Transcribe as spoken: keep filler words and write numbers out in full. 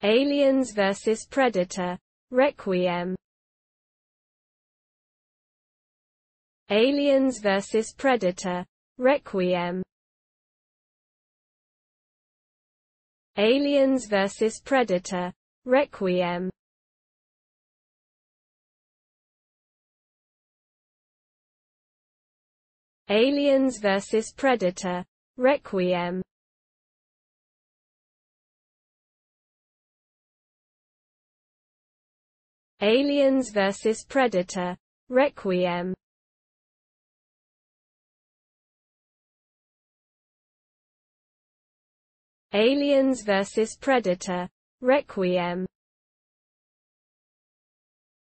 Aliens versus Predator. Requiem. Aliens versus Predator. Requiem. Aliens versus Predator. Requiem. Aliens versus Predator. Requiem. Aliens versus Predator. Requiem. Aliens versus Predator. Requiem.